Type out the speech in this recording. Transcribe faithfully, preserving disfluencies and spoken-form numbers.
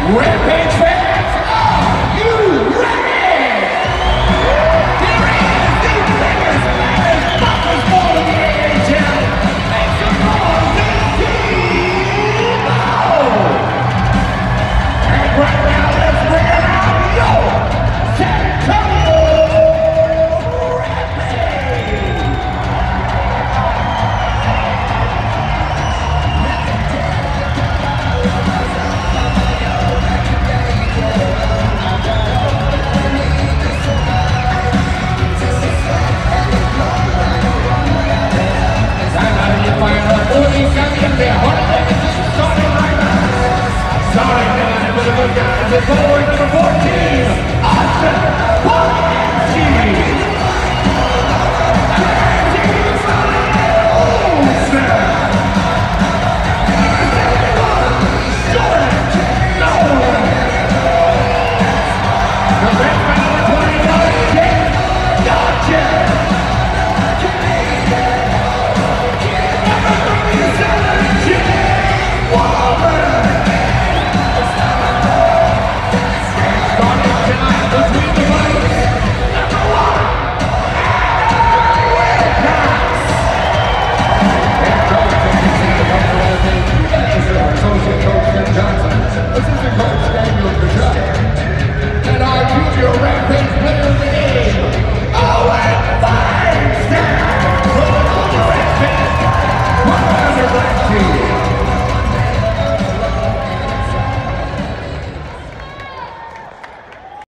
Rampage fans, are you ready? Here is the biggest, baddest, toughest ball of the A H L. Make some noise, T-Bo! And right now, let's bring it out, yo, San Antonio Rampage! Sorry, guys, but the good guys are going to